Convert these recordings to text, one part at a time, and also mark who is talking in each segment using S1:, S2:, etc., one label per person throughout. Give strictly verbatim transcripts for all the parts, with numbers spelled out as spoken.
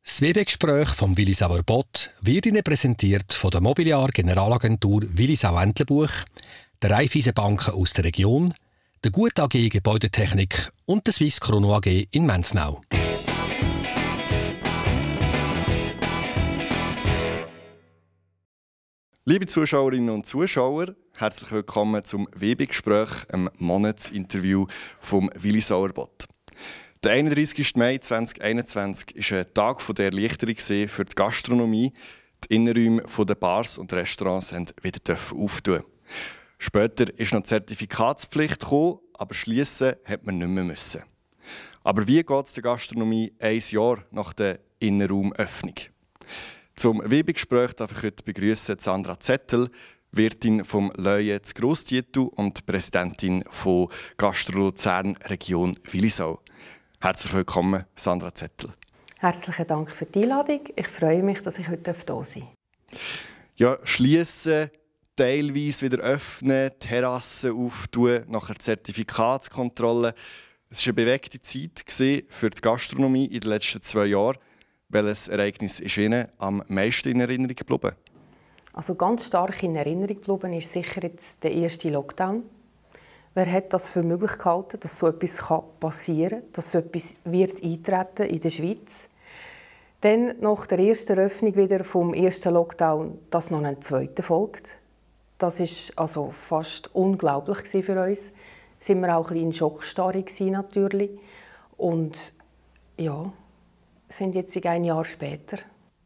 S1: Das W B-Gespräch vom Willisauer Bott wird Ihnen präsentiert von der Mobiliar-Generalagentur Willisau-Entlebuch, der Raiffeisenbanken aus der Region, der Gut A G Gebäudetechnik und der Swiss Chrono A G in Menznau.
S2: Liebe Zuschauerinnen und Zuschauer, herzlich willkommen zum W B-Gespräch, einem Monatsinterview vom Willisauer Bott. Der einunddreißigsten Mai zweitausendeinundzwanzig war ein Tag der Erleichterung für die Gastronomie. Die Innenräume der Bars und Restaurants durften wieder auftun. Später ist noch die Zertifikatspflicht gekommen, aber schliessen hat man nicht mehr müssen. Aber wie geht es der Gastronomie ein Jahr nach der Innenraumöffnung? Zum W B-Gespräch darf ich heute begrüßen Sandra Zettel, Wirtin vom Löje zu Grosstietu und Präsidentin von Gastro Luzern Region Willisau. Herzlich willkommen, Sandra Zettel.
S3: Herzlichen Dank für die Einladung. Ich freue mich, dass ich heute hier sein darf.
S2: Ja, schliessen, teilweise wieder öffnen, Terrassen auftun, nachher Zertifikatskontrolle. Es war eine bewegte Zeit für die Gastronomie in den letzten zwei Jahren. Welches Ereignis ist Ihnen am meisten in Erinnerung geblieben?
S3: Also ganz stark in Erinnerung geblieben ist sicher jetzt der erste Lockdown. Wer hat das für möglich gehalten, dass so etwas passieren kann, dass so etwas wird eintreten in der Schweiz? Dann nach der ersten Öffnung wieder vom ersten Lockdown, dass noch ein zweiter folgt. Das ist also fast unglaublich für uns. Sind wir auch ein bisschen in Schockstarre natürlich. Und ja, sind jetzt ein Jahr später.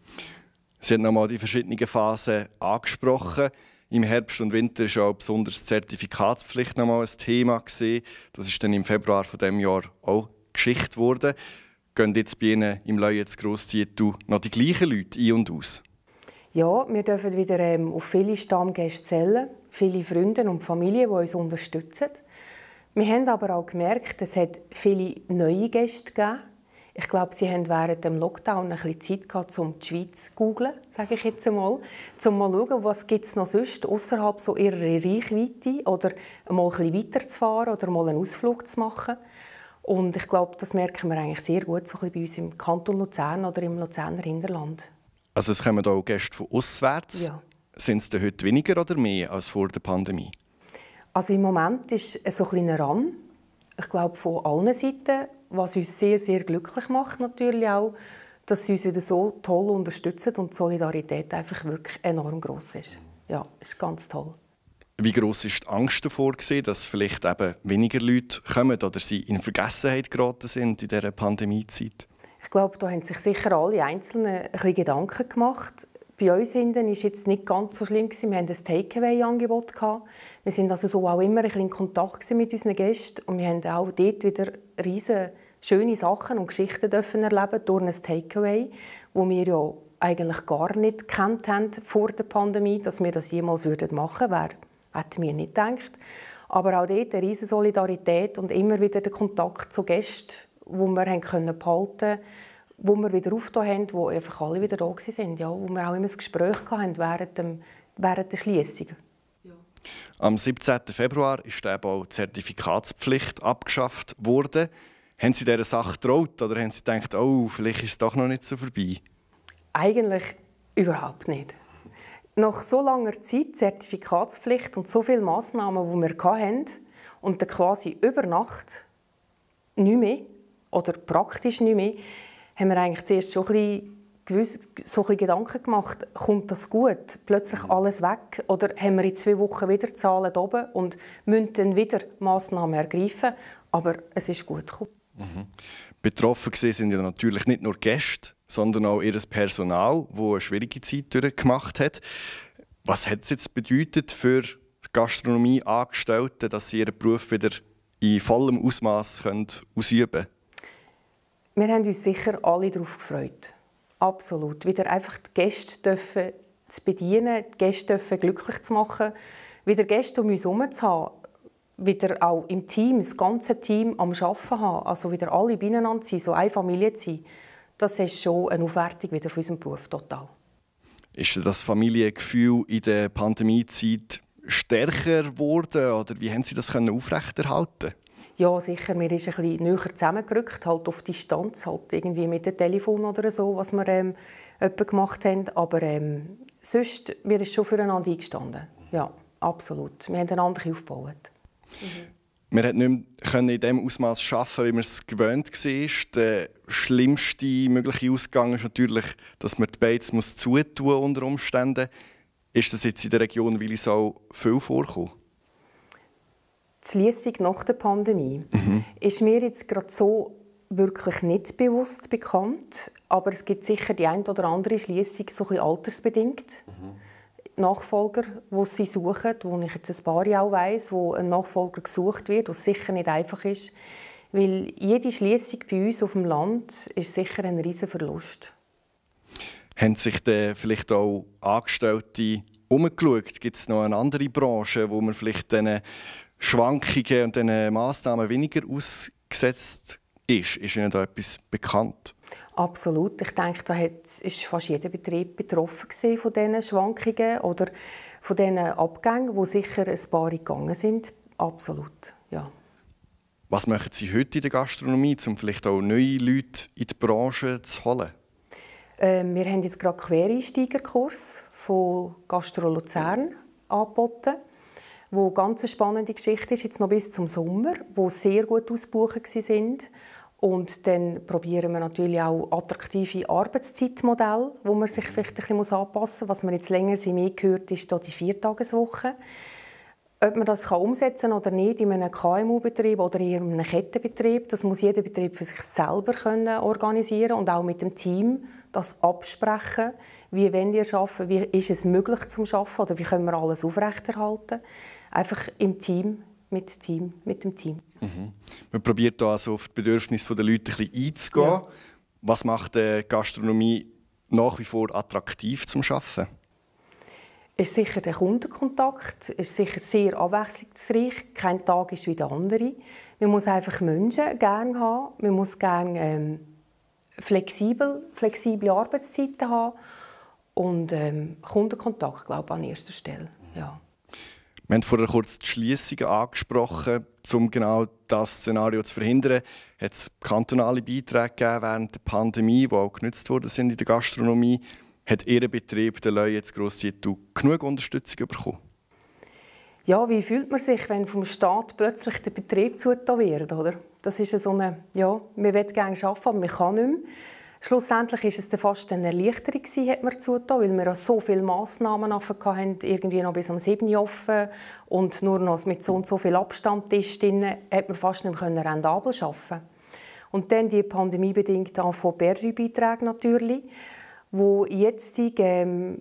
S2: Sie haben nochmal die verschiedenen Phasen angesprochen. Im Herbst und Winter war auch besonders die Zertifikatspflicht noch mal ein Thema. Das ist dann im Februar von diesem Jahr auch Geschichte geworden. Gehen jetzt bei Ihnen im Löje zu Grosstietu noch die gleichen Leute ein und aus?
S3: Ja, wir dürfen wieder ähm, auf viele Stammgäste zählen, viele Freunde und Familien, die uns unterstützen. Wir haben aber auch gemerkt, es hat viele neue Gäste gegeben. Ich glaube, sie haben während dem Lockdown ein bisschen Zeit gehabt, um die Schweiz zu googlen, sage ich jetzt einmal, um mal zu schauen, was gibt es noch sonst außerhalb so ihrer Reichweite oder mal ein bisschen weiterzufahren oder mal einen Ausflug zu machen. Und ich glaube, das merken wir eigentlich sehr gut so ein bisschen bei uns im Kanton Luzern oder im Luzerner Hinterland.
S2: Also es kommen auch Gäste von auswärts. Ja. Sind es denn heute weniger oder mehr als vor der Pandemie?
S3: Also im Moment ist es so ein kleiner Run. Ich glaube, von allen Seiten, was uns sehr, sehr glücklich macht natürlich auch, dass sie uns wieder so toll unterstützen und die Solidarität einfach wirklich enorm gross ist. Ja, ist ganz toll.
S2: Wie gross ist die Angst davor, dass vielleicht eben weniger Leute kommen oder sie in Vergessenheit geraten sind in dieser Pandemiezeit?
S3: Ich glaube, da haben sich sicher alle Einzelnen ein bisschen Gedanken gemacht. Bei uns hinten war es jetzt nicht ganz so schlimm. Wir hatten ein Takeaway-Angebot. Wir waren also so auch immer ein bisschen in Kontakt mit unseren Gästen. Und wir haben auch dort wieder riesige schöne Sachen und Geschichten dürfen erleben durch ein Takeaway, wo wir ja eigentlich gar nicht gekannt haben vor der Pandemie, dass wir das jemals machen würden. Hätten wir nicht gedacht. Aber auch dort eine riesige Solidarität und immer wieder der Kontakt zu Gästen, wo wir behalten konnten, wo wir wieder aufgetan haben, wo einfach alle wieder da waren, ja, wo wir auch immer ein Gespräch hatten während, dem, während der Schliessung.
S2: Ja. Am siebzehnten Februar ist eben auch die Zertifikatspflicht abgeschafft worden. Haben Sie dieser Sache getraut oder haben Sie gedacht, oh, vielleicht ist es doch noch nicht so vorbei?
S3: Eigentlich überhaupt nicht. Nach so langer Zeit Zertifikatspflicht und so viele Massnahmen, die wir hatten, und dann quasi über Nacht nicht mehr, oder praktisch nicht mehr, haben wir eigentlich zuerst schon ein bisschen, so ein bisschen Gedanken gemacht, kommt das gut, plötzlich alles weg, oder haben wir in zwei Wochen wieder Zahlen oben und müssen dann wieder Massnahmen ergreifen, aber es ist gut gekommen.
S2: Mhm. Betroffen sind ja natürlich nicht nur Gäste, sondern auch ihr Personal, das eine schwierige Zeit durchgemacht hat. Was hat es jetzt bedeutet für die Gastronomieangestellten, dass sie ihren Beruf wieder in vollem Ausmaß ausüben können?
S3: Wir haben uns sicher alle darauf gefreut. Absolut. Wieder einfach die Gäste dürfen zu bedienen, die Gäste dürfen glücklich zu machen, wieder Gäste um uns herum zu haben, wieder auch im Team, das ganze Team am Arbeiten haben, also wieder alle beieinander sein, so eine Familie zu sein, das ist schon eine Aufwertung wieder für unseren Beruf total.
S2: Ist das Familiengefühl in der Pandemiezeit stärker geworden oder wie haben Sie das aufrechterhalten?
S3: Ja, sicher. Mir ist ein bisschen näher zusammengerückt, halt auf Distanz, halt irgendwie mit dem Telefon oder so, was wir ähm, gemacht haben. Aber ähm, sonst, mir ist schon füreinander eingestanden. Ja, absolut. Wir haben einander aufgebaut. Mhm.
S2: Man konnte nicht mehr in dem Ausmaß arbeiten, wie man es gewöhnt war. Der schlimmste mögliche Ausgang ist natürlich, dass man die Beiz zutun muss unter Umständen. Ist das jetzt in der Region Willisau viel vorgekommen?
S3: Die Schliessung nach der Pandemie mhm. ist mir jetzt gerade so wirklich nicht bewusst bekannt. Aber es gibt sicher die eine oder andere Schliessung, so ein bisschen altersbedingt. Mhm. Nachfolger, die sie suchen, wo ich jetzt ein paar Jahre auch weiss, wo ein Nachfolger gesucht wird, was sicher nicht einfach ist. Weil jede Schliessung bei uns auf dem Land ist sicher ein riesiger Verlust.
S2: Haben sich dann vielleicht auch Angestellte umgeschaut? Gibt es noch eine andere Branche, wo man vielleicht diesen Schwankungen und diesen Massnahmen weniger ausgesetzt ist? Ist Ihnen da etwas bekannt?
S3: Absolut. Ich denke, da ist fast jeder Betrieb betroffen von diesen Schwankungen oder von diesen Abgängen, wo sicher ein paar gegangen sind. Absolut, ja.
S2: Was machen Sie heute in der Gastronomie, um vielleicht auch neue Leute in die Branche zu holen?
S3: Äh, wir haben jetzt gerade einen Quereinsteigerkurs von Gastro Luzern angeboten, wo eine ganz spannende Geschichte ist, jetzt noch bis zum Sommer, wo sehr gut ausgebucht sind. Und dann probieren wir natürlich auch attraktive Arbeitszeitmodelle, wo man sich vielleicht ein bisschen anpassen muss. Was man jetzt länger mehr gehört, ist die Viertageswoche. Ob man das umsetzen kann oder nicht, in einem K M U-Betrieb oder in einem Kettenbetrieb, das muss jeder Betrieb für sich selber können organisieren und auch mit dem Team das absprechen. Wie wollen wir arbeiten? Wie ist es möglich zum Arbeiten? Oder wie können wir alles aufrechterhalten? Einfach im Team. Mit, Team, mit dem Team.
S2: Mhm. Man probiert da also auf die Bedürfnisse der Leute ein bisschen einzugehen. Ja. Was macht die Gastronomie nach wie vor attraktiv zum Arbeiten?
S3: Ist sicher der Kundenkontakt, ist sicher sehr abwechslungsreich. Kein Tag ist wie der andere. Man muss einfach Menschen gerne haben. Man muss gerne ähm, flexibel, flexible Arbeitszeiten haben und ähm, Kundenkontakt, glaube ich, an erster Stelle. Ja.
S2: Wir haben vorher kurz die Schliessungen angesprochen. Um genau das Szenario zu verhindern, hat es kantonale Beiträge gegeben während der Pandemie, die auch genutzt worden sind in der Gastronomie. Hat Ihr Betrieb, der Löy, jetzt Grossjätu, genug Unterstützung bekommen?
S3: Ja, wie fühlt man sich, wenn vom Staat plötzlich der Betrieb zugetan wird? Oder? Das ist so eine, ja, man will gerne arbeiten, aber man kann nicht mehr. Schlussendlich war es fast eine Erleichterung, hat man zugetan, weil wir so viele Massnahmen hatten, irgendwie noch bis am sieben Uhr offen und nur noch mit so und so viel Abstand drin, hat man fast nicht mehr rentabel arbeiten. Und dann die pandemiebedingt von B R D U-Beiträge natürlich, wo jetzt ähm,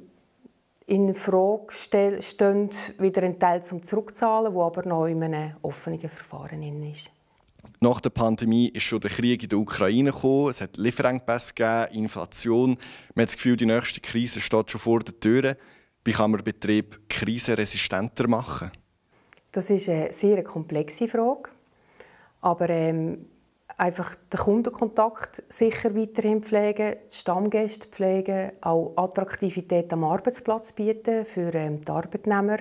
S3: in Frage stehen, wieder einen Teil zum Zurückzahlen, wo aber noch in einem offenen Verfahren ist.
S2: Nach der Pandemie ist schon der Krieg in der Ukraine gekommen. Es hat Lieferengpässe gegeben, Inflation. Man hat das Gefühl, die nächste Krise steht schon vor der Tür. Wie kann man den Betrieb krisenresistenter machen?
S3: Das ist eine sehr komplexe Frage. Aber ähm, einfach den Kundenkontakt sicher weiterhin pflegen, Stammgäste pflegen, auch Attraktivität am Arbeitsplatz bieten für ähm, die Arbeitnehmer.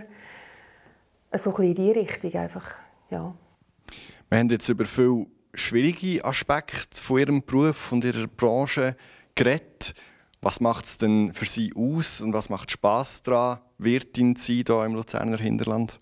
S3: So ein bisschen in diese Richtung einfach, ja.
S2: Wir haben jetzt über viele schwierige Aspekte von Ihrem Beruf und Ihrer Branche geredet. Was macht es denn für Sie aus und was macht Spass daran, Wirtin zu sein hier im Luzerner Hinterland?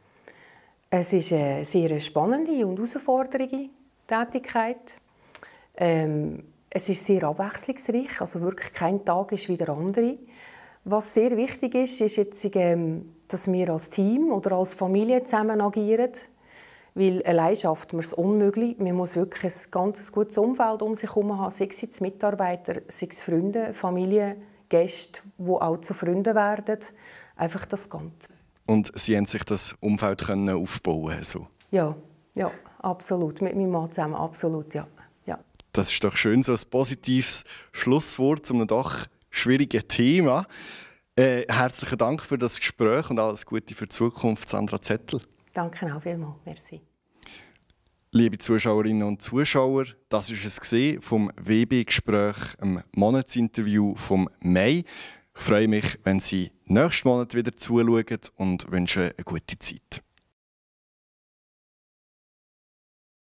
S3: Es ist eine sehr spannende und herausfordernde Tätigkeit. Ähm, es ist sehr abwechslungsreich, also wirklich kein Tag ist wie der andere. Was sehr wichtig ist, ist jetzt, ähm, dass wir als Team oder als Familie zusammen agieren. Weil allein schafft man es unmöglich. Man muss wirklich ein ganz gutes Umfeld um sich herum haben, sei es Mitarbeiter, sei es Freunde, Familie, Gäste, die auch zu Freunden werden. Einfach das Ganze.
S2: Und Sie haben sich das Umfeld können aufbauen so?
S3: Ja, ja, absolut. Mit meinem Mann zusammen, absolut, ja. ja.
S2: Das ist doch schön, so ein positives Schlusswort zu einem doch schwierigen Thema. Äh, herzlichen Dank für das Gespräch und alles Gute für die Zukunft, Sandra Zettel.
S3: Danke auch vielmals. Merci.
S2: Liebe Zuschauerinnen und Zuschauer, das war es vom W B-Gespräch, einem Monatsinterview vom Mai. Ich freue mich, wenn Sie nächsten Monat wieder zuschauen und wünsche eine gute Zeit.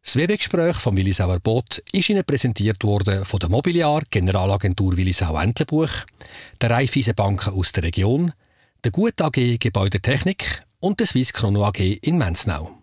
S1: Das Werbegespräch von Willisauer Boot ist Ihnen präsentiert worden von der Mobiliar Generalagentur Willisau-Entlebuch, der Raiffeisenbanken aus der Region, der Gut A G Gebäudetechnik und der Swiss Chrono A G in Menznau.